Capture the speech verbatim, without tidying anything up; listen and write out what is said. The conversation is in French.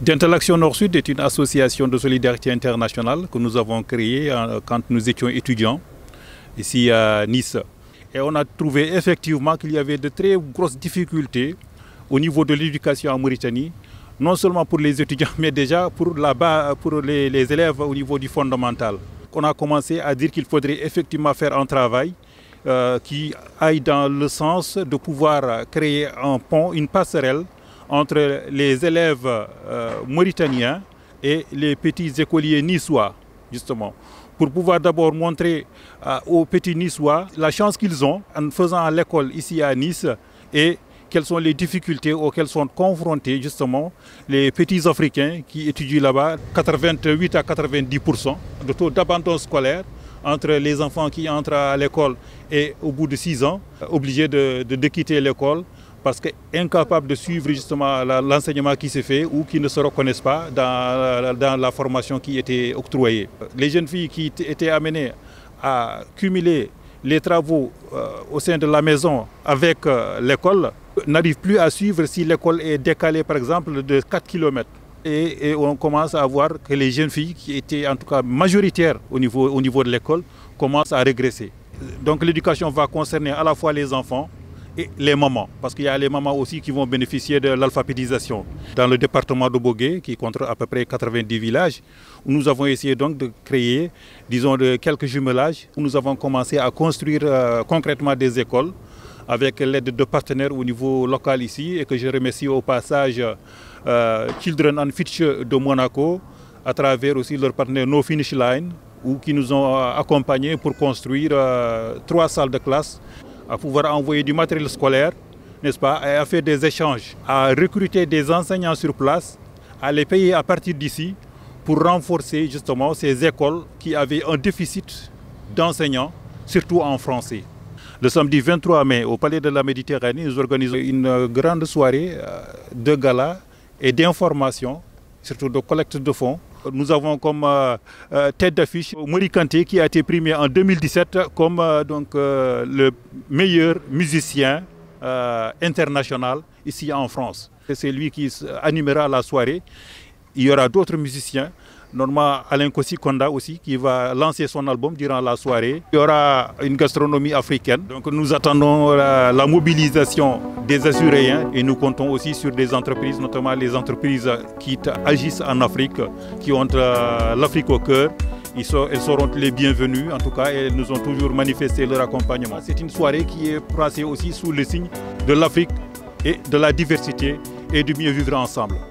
D'Interaction Nord-Sud est une association de solidarité internationale que nous avons créée quand nous étions étudiants ici à Nice. Et on a trouvé effectivement qu'il y avait de très grosses difficultés au niveau de l'éducation en Mauritanie, non seulement pour les étudiants, mais déjà pour, la bas, pour les, les élèves au niveau du fondamental. On a commencé à dire qu'il faudrait effectivement faire un travail euh, qui aille dans le sens de pouvoir créer un pont, une passerelle entre les élèves euh, mauritaniens et les petits écoliers niçois, justement, pour pouvoir d'abord montrer euh, aux petits niçois la chance qu'ils ont en faisant l'école ici à Nice et quelles sont les difficultés auxquelles sont confrontés justement les petits Africains qui étudient là-bas. quatre-vingt-huit à quatre-vingt-dix pour cent de taux d'abandon scolaire entre les enfants qui entrent à l'école et au bout de six ans, obligés de, de, de quitter l'école parce qu'incapable de suivre justement l'enseignement qui s'est fait ou qui ne se reconnaissent pas dans, dans la formation qui était octroyée. Les jeunes filles qui étaient amenées à cumuler les travaux euh, au sein de la maison avec euh, l'école n'arrivent plus à suivre si l'école est décalée par exemple de quatre kilomètres. Et, et on commence à voir que les jeunes filles qui étaient en tout cas majoritaires au niveau, au niveau de l'école commencent à régresser. Donc l'éducation va concerner à la fois les enfants et les mamans, parce qu'il y a les mamans aussi qui vont bénéficier de l'alphabétisation. Dans le département de Bogué, qui compte à peu près quatre-vingt-dix villages, nous avons essayé donc de créer, disons, de quelques jumelages. Nous avons commencé à construire euh, concrètement des écoles avec l'aide de partenaires au niveau local ici, et que je remercie au passage euh, Children and Future de Monaco, à travers aussi leur partenaire No Finish Line, où, qui nous ont accompagnés pour construire euh, trois salles de classe, à pouvoir envoyer du matériel scolaire, n'est-ce pas, et à faire des échanges, à recruter des enseignants sur place, à les payer à partir d'ici pour renforcer justement ces écoles qui avaient un déficit d'enseignants, surtout en français. Le samedi vingt-trois mai, au Palais de la Méditerranée, nous organisons une grande soirée de gala et d'information, surtout de collecte de fonds. Nous avons comme euh, euh, tête d'affiche Mori Kanté qui a été primé en deux mille dix-sept comme euh, donc, euh, le meilleur musicien euh, international ici en France. C'est lui qui animera la soirée. Il y aura d'autres musiciens, normalement Alain Kossi Konda aussi, qui va lancer son album durant la soirée. Il y aura une gastronomie africaine. Donc nous attendons la, la mobilisation des Azuréens et nous comptons aussi sur des entreprises, notamment les entreprises qui agissent en Afrique, qui ont euh, l'Afrique au cœur. Ils, sont, elles seront les bienvenues en tout cas et elles nous ont toujours manifesté leur accompagnement. C'est une soirée qui est placée aussi sous le signe de l'Afrique et de la diversité et du mieux vivre ensemble.